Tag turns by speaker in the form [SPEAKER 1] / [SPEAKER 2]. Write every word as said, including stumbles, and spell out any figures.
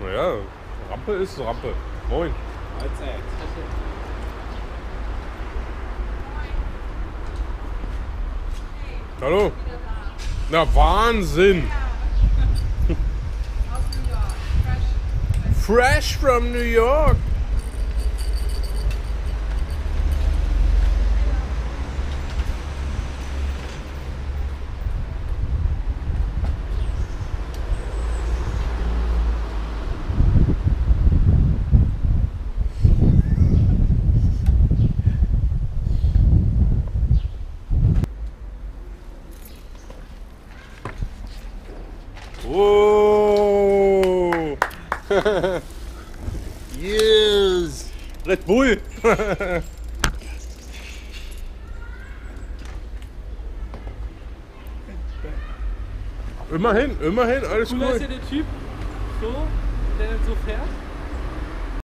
[SPEAKER 1] Naja, Rampe ist Rampe. Moin.
[SPEAKER 2] Mahlzeit.
[SPEAKER 1] Hallo. Na, Wahnsinn.
[SPEAKER 3] Aus New York. Fresh.
[SPEAKER 1] Fresh from New York. Oh! Yes! Red Bull! immerhin, immerhin, alles
[SPEAKER 2] Cooler ist
[SPEAKER 1] cool.
[SPEAKER 2] ja der Typ, so, der dann so fährt.